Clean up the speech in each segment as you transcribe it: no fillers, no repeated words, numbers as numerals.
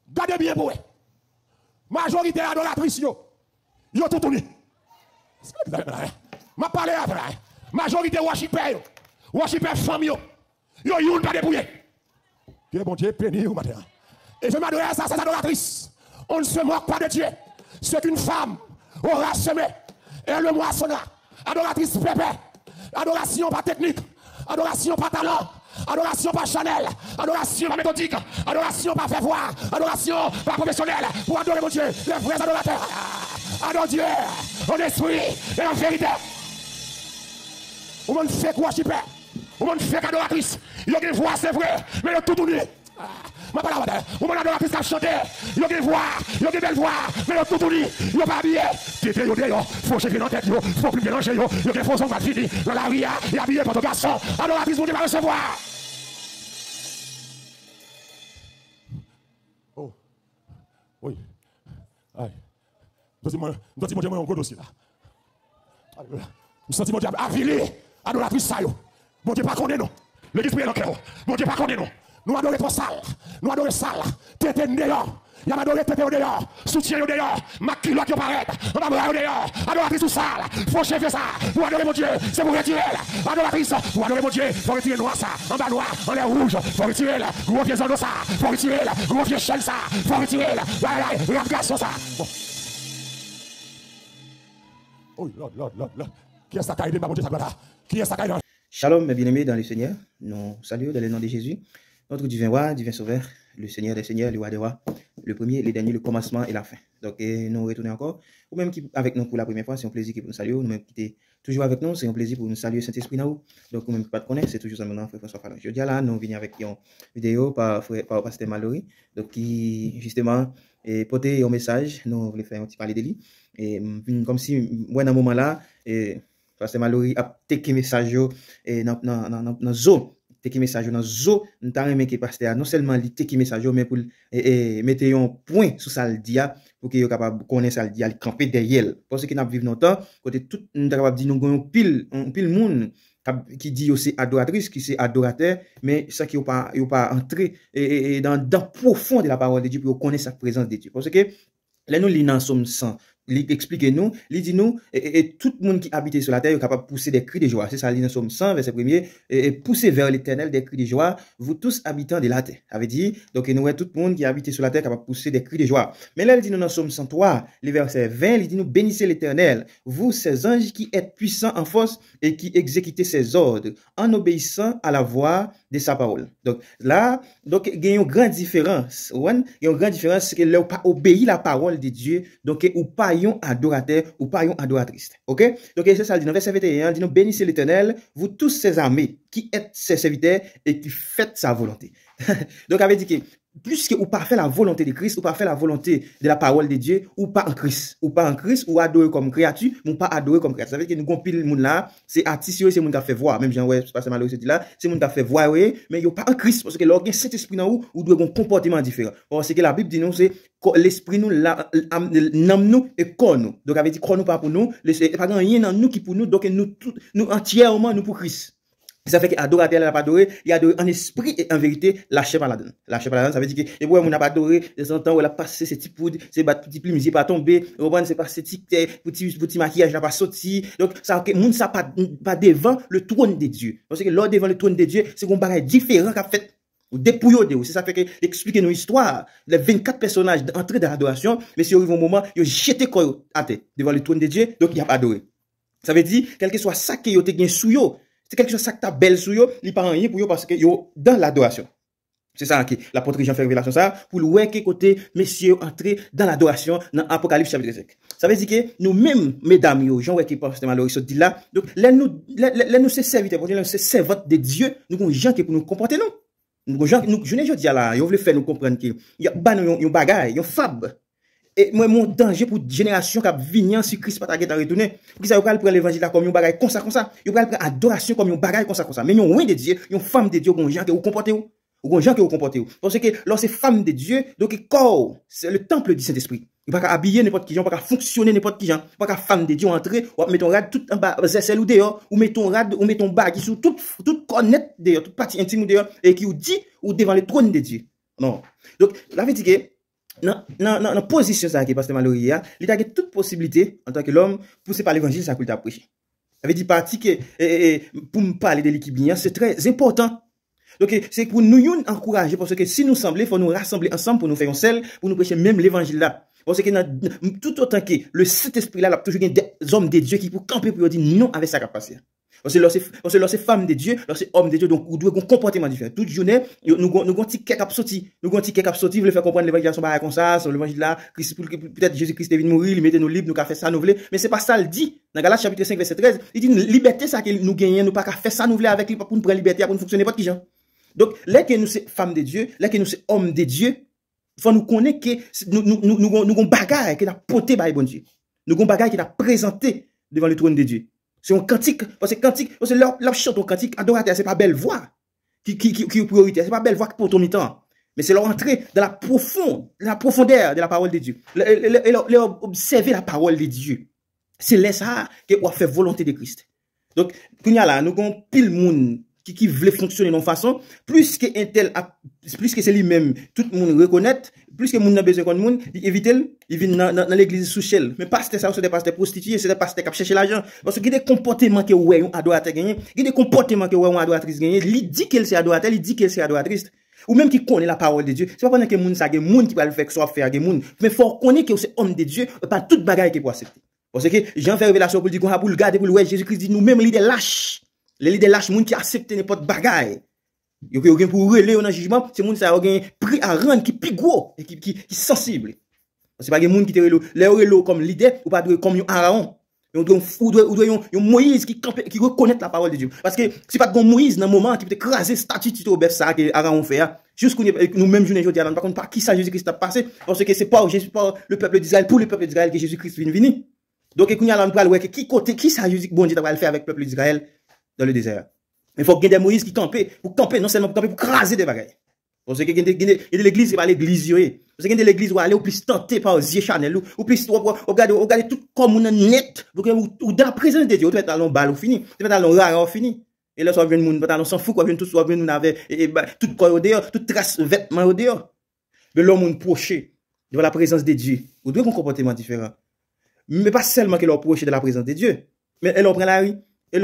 Gardez bien pour eux. Majorité adoratrice, yo tout tourné. Ma parlé après. Majorité worshipper, worshipper famille, yo yon pas débrouillé. Dieu bon Dieu béni au matin. Et je m'adore à ça, ces adoratrices. On ne se moque pas de Dieu. Ce qu'une femme aura semé, elle le moissonnera. Adoratrice pépé, adoration pas technique, adoration pas talent, adoration pas Chanel, adoration pas méthodique, adoration pas fait voir, adoration pas professionnelle. Pour adorer mon Dieu, les vrais adorateurs. Adore Dieu en esprit et en vérité. Ou monde fait quoi, chipper? Ou monde fait adoratrice. Il y a une voix, c'est vrai, mais il y a tout tourné. Ma parole, ou mon adoratrice qui a chanté. Il y a une voix, il y a une belle voix, mais il y a tout tourné. Il n'y a pas habillé. Tété, il y a des faut checker dans la tête, il faut plus mélanger, il y a des faux pas fini. Dans la ria, il y a habillé pour ton garçon. Adoratrice, vous devez recevoir. Oh, oui. Aïe. Nous sentons un gros dossier là. Nous sentons diable avilé. Adoratrice ça yo. Bon Dieu pas connaît non. L'église prière dans cœur. Bon Dieu pas connaît non. Nous adorons trop sale. Nous adorons sale. Tété dehors. Y a adoré tété dehors. Soutien dehors. Ma culotte qui paraît. On va voir dehors. Adoratrice tout sale. Faut chever ça. Pour adorer mon Dieu. C'est pour retirer. Adoratrice. Pour adorer mon Dieu. Faut retirer noir ça. En bas noir. En l'air rouge. Faut retirer. Gros vieux zando ça. Faut retirer. Gros vieux chêne ça. Faut retirer. Regarde garçon ça. Bon. Oh, Lord. Qui est ça qui a aidé ma bonté, ça gloire? Qui est ça qui a aidé? Shalom, mes bien-aimés dans le Seigneur. Nous saluons dans le nom de Jésus, notre divin roi, divin sauveur, le Seigneur des seigneurs, le roi des rois, le premier, le dernier, le commencement et la fin. Donc, nous retournons encore. Ou même qui avec nous pour la première fois, c'est un plaisir pour nous saluer. Nous-mêmes qui étaient toujours avec nous, c'est un plaisir pour nous saluer Saint-Esprit. Donc, nous-mêmes qui ne connaissons pas, c'est toujours ça maintenant, Frère François Fallon. Je dis là, nous venons avec une vidéo par Pasteur Mallory, donc qui, justement, portait un message. Nous voulons faire un petit parler de lui. Et comme si, moi, dans ce moment-là, Pasteur Mallory a take message dans zone. Teki message dans zo nous t'a remis que pasteur non seulement li teki message mais pour mettre un point sur ça le dia pour que yo capable connaître ça le dia camper derrière parce que n'a vivre longtemps côté tout nous capable dire nous gon pile monde qui dit c'est adoratrice qui c'est adorateur mais ça qui yo pas entrer dans profond de la parole de Dieu pour connaître sa présence de Dieu parce que là nous li dans Somme 100 il explique nous, il dit nous, et tout le monde qui habite sur la terre est capable de pousser des cris de joie. C'est ça, il dit dans Somme 100, verset 1er, et pousser vers l'éternel des cris de joie, vous tous habitants de la terre. Ça veut dire, donc, nous, tout le monde qui habite sur la terre est capable de pousser des cris de joie. Mais là, il dit nous dans Somme 103, le verset 20, il dit nous, bénissez l'éternel, vous, ces anges qui êtes puissants en force et qui exécutez ses ordres, en obéissant à la voix de sa parole. Donc, là, il y a une grande différence. Il y a une grande différence, c'est que là, pas obéir la parole de Dieu, donc, ou pas yon adorateur ou pas yon adoratrice. OK? Donc, c'est ça, dit dans verset 21, dit nous bénissez l'éternel, vous tous ses armées, qui êtes ses serviteurs et qui faites sa volonté. Donc, avait dit que, plus que ou pas faire la volonté de Christ, ou pas faire la volonté de la parole de Dieu, ou pas en Christ, ou adorer comme créature, ou pas adorer comme créature. Ça veut dire que nous compilons le monde là, c'est artiste, c'est monde qui a fait voir, même Jean, c'est pas ça malheureux, c'est là, c'est monde qui a fait voir, mais il pas en Christ, parce que l'organe Saint-Esprit dans ou doit avoir un comportement différent. Parce que la Bible dit nous, c'est l'esprit nous, l'âme nous et corps nous. Donc, avait dit corps nous pas pour nous, pas rien dans nous qui pour nous, donc nous entièrement nous pour Christ. Ça fait qu'adorateur n'a pas adoré, il a adoré en esprit et en vérité, lâché par la donne. Lâché par la donne, ça veut dire que, et ouais, on n'a pas adoré, des temps où elle a passé ses petits poudres, ses petits plumes, il pas tombé, c'est pas ces petits maquillages n'a pas sorti. Donc, ça, que, moun ça pas devant le trône de Dieu. Parce que lors devant le trône de Dieu, c'est qu'on paraît différent qu'a fait. Ou dépouillé de vous. C'est ça fait que, expliquez nos histoires. Les 24 personnages entrés dans l'adoration, mais si arrive un moment, ils ont jeté quoi à terre devant le trône de Dieu, donc il a pas adoré. Ça veut dire, quel que soit ça que yo te gen sou yo, c'est quelque chose ça que ta belle sou yo, il pas rien pour yo parce que yo dans l'adoration. C'est ça qui l'apôtre Jean fait révélation ça pour le ouais que côté messieurs entrer dans l'adoration dans Apocalypse chapitre 5. Ça veut dire que nous-mêmes mesdames yo Jean ouais qui pasteur Mallory dit là, donc là nous c'est serviteurs pour dire c'est servantes de Dieu, nous gon gens qui pour nous comporter nous. Nous gens nous je dis là, yo veut faire nous comprendre que y a ba nous bagaille, yo fab. Et moi mon danger pour génération qui venir sur Christ pas ta retourner qui ça va prendre l'évangile comme un bagage comme ça yo va prendre adoration comme un bagage comme ça mais yon loin de Dieu yon femme de Dieu gon gens que vous comportez ou gon gens que vous comportez ou parce que lorsque femme de Dieu donc corps c'est le temple du Saint-Esprit il pas habiller n'importe qui gens pas fonctionner n'importe qui gens pas femme de Dieu entrer ou mettre ton rad tout en bas c'est ou dehors ou mettre ton rad ou mettre ton bague sur tout connaître dehors toute partie intime dehors et qui vous dit ou devant le trône de Dieu non donc la veut dire que dans position ça qui est pasteur Mallory, il a toute possibilité en tant que l'homme poussé par l'évangile ça qu'il t'a prêché. Ça veut dire partie que pour me parler de l'équipe bien, c'est très important. Donc c'est pour nous encourager parce que si nous semblons, il faut nous rassembler ensemble pour nous faire un seul, pour nous prêcher même l'évangile là. Parce que tout autant que le Saint-Esprit là, il y a toujours des hommes de Dieu qui pour camper pour dire non avec ça qui a passé. Parce que lorsque femmes de Dieu, lorsque hommes de Dieu, donc nous devons un comportement différent. Toute journée, nous avons un ticket qui sorti. Nous avons un ticket qui sorti, vous voulez faire comprendre l'évangile comme ça, sur l'évangile là, peut-être Jésus-Christ est venu mourir, il mettait nous libres, nous avons fait ça, nous voulons. Mais c'est pas ça, il dit. Dans Galates chapitre 5, verset 13, il dit, liberté, ça que nous gagnons, nous pas qu'à faire ça, nous voulons avec lui, pour nous prendre liberté, pour nous fonctionner, pas de qui gens. Donc, là que nous sommes femmes de Dieu, là que nous sommes hommes de Dieu, il faut nous connaître que nous avons bagaille qui a porté par bon Dieu. Nous avons bagaille qui a présenté devant le trône de Dieu. C'est un cantique, parce que leur chante un cantique, adorateur, c'est pas belle voix qui est prioritaire, c'est pas belle voix pour ton mi-temps. Mais c'est leur entrée dans la profondeur de la parole de Dieu. Leur observer la parole de Dieu. C'est là ça qu'on fait volonté de Christ. Donc, nous avons pile monde qui veut fonctionner de façon, plus que c'est lui-même, tout le monde reconnaît, plus que moun n'a besoin de monde, il évite, il vient dans l'église sous chel. Mais pasteur ça, c'est des pasteurs prostitués, c'est des pasteurs qui cherchent l'argent. Parce qu'il y a des comportements que ouais, on adorateur gagner, il y a des comportements que ouais, on adoratrice gagner, il dit qu'elle c'est adorateur, il dit qu'elle c'est adoratrice. Ou même qui connaît la parole de Dieu. C'est pas pendant que moun ça, que moun qui va le faire, soit faire, que moun. Mais faut connaître que c'est homme de Dieu, pas toute bagaille qui peut accepter. Parce que Jean fait révélation pour dire qu'on a pour le garder, pour le ouais, Jésus-Christ dit nous-mêmes, les lâches. Les leaders lâches, moun qui acceptent n'importe bagaille. Yo gen pour relayer dans jugement, c'est moun ça a gen prix à rendre qui plus gros et qui sensible. C'est pas gen moun qui te relo comme leader ou pas comme un Aaron. Ou doit un Moïse qui reconnaît la parole de Dieu. Parce que c'est pas gon Moïse dans moment qui peut écraser statue au bœuf ça que Aaron fait. Jusqu'au nous même journée aujourd'hui par contre pas qui ça Jésus-Christ a passé parce que c'est pas le peuple d'Israël pour le peuple d'Israël que Jésus-Christ vient venir. Donc et qu'on y a là on qui côté qui ça Jésus bon Dieu va le faire avec le peuple d'Israël dans le désert. Mais il faut qu'il y ait des Moïse qui campent, pour camper, non seulement pour camper, pour craser des bagailles. Parce que de l'église, c'est pas l'église, parce que de l'église, où aller, ou plus tenté par Zier Chanel, ou plus, regarder tout comme on est net, ou dans la présence de Dieu, tu vas dans le bal ou fini, tu vas dans le rare ou fini. Et là, soit vient moun, on s'en fout, quoi, vient tout, soit vient nous avec, tout corps au dehors, toute trace vêtement au dehors. Mais l'homme, on proché devant la présence de Dieu, ou doit un comportement différent. Mais pas seulement que l'on proché de la présence de Dieu, mais elle en prend la rue. Et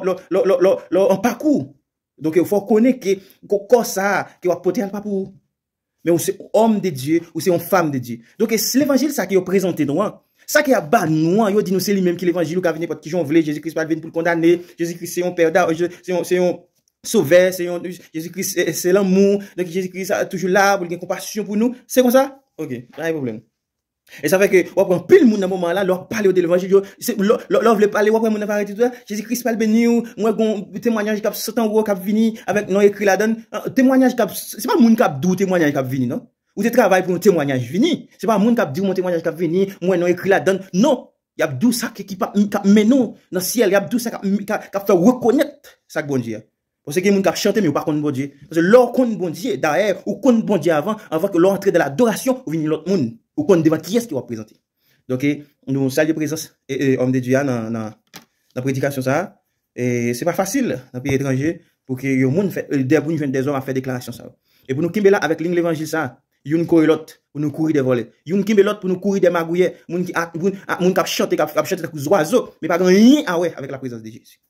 en parcours. Donc, il faut connaître que ça, qui va porter un parcours. Mais c'est homme de Dieu, ou c'est une femme de Dieu. Donc, c'est l'évangile, ça qui est présenté nous. Ça qui est bas nous, il dit nous, c'est lui-même qui l'évangile, qui a venu pour qui j'en voulais, Jésus-Christ va venir pour le condamner, Jésus-Christ c'est un père c'est un sauveur, Jésus-Christ c'est l'amour, donc Jésus-Christ est toujours là pour avoir compassion pour nous. C'est comme ça? Ok, pas de problème. Et ça fait que, on prend pile moun dans moment là, leur parler de l'évangile, leur veut parler, on prend moun arrêter tout ça, Jésus-Christ parle béni, moi, gon, témoignage qui a 100 ans, qui a vini, avec, non, écrit là-dedans, témoignage qui a, c'est pas moun qui a d'où témoignage qui a vini, non? Ou tu travailles pour un témoignage vini. C'est pas moun qui a dit mon témoignage qui a vini, moi, non, écrit là-dedans, non. Il y a d'où ça qui mais non, dans le ciel, il y a d'où ça qui fait reconnaître ça que bon Dieu. Parce que les gens qui chantent, mais pas contre bon Dieu. Parce que leur contre bon Dieu, derrière, ou contre bon Dieu avant que leur entre dans l'adoration, ou venir l'autre monde. Ou contre devant qui est-ce qui va présenter. Donc, nous saluons présence, homme de Dieu, dans la prédication, ça. Et c'est pas facile, dans le pays étranger, pour que les gens fassent des hommes à faire déclaration, ça. Et pour nous, Kimbe là, avec l'évangile, ça, yon courir l'autre, pour nous courir des volets. Yon Kimbe l'autre, pour nous courir des magouillets. Moun qui chantent, qui chantent des oiseaux, mais pas rien, ah ouais, avec la présence de Jésus.